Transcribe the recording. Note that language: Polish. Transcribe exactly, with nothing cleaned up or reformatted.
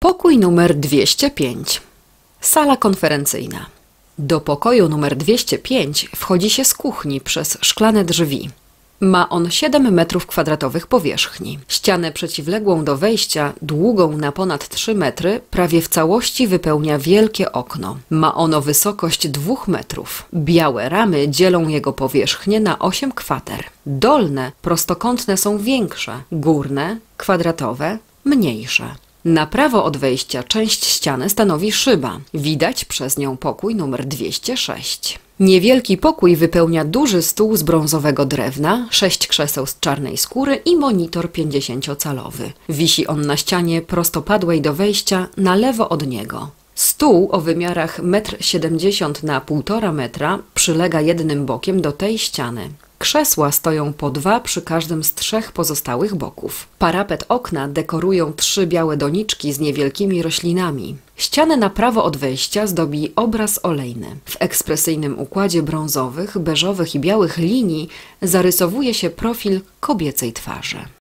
Pokój numer dwieście pięć. Sala konferencyjna. Do pokoju numer dwieście pięć wchodzi się z kuchni przez szklane drzwi. Ma on siedem metrów kwadratowych powierzchni. Ścianę przeciwległą do wejścia, długą na ponad trzy metry, prawie w całości wypełnia wielkie okno. Ma ono wysokość dwóch metrów. Białe ramy dzielą jego powierzchnię na osiem kwater. Dolne, prostokątne są większe, górne, kwadratowe, mniejsze. Na prawo od wejścia część ściany stanowi szyba. Widać przez nią pokój numer dwieście sześć. Niewielki pokój wypełnia duży stół z brązowego drewna, sześć krzeseł z czarnej skóry i monitor pięćdziesięciocalowy. Wisi on na ścianie prostopadłej do wejścia na lewo od niego. Stół o wymiarach metr siedemdziesiąt na półtora metra przylega jednym bokiem do tej ściany. Krzesła stoją po dwa przy każdym z trzech pozostałych boków. Parapet okna dekorują trzy białe doniczki z niewielkimi roślinami. Ścianę na prawo od wejścia zdobi obraz olejny. W ekspresyjnym układzie brązowych, beżowych i białych linii zarysowuje się profil kobiecej twarzy.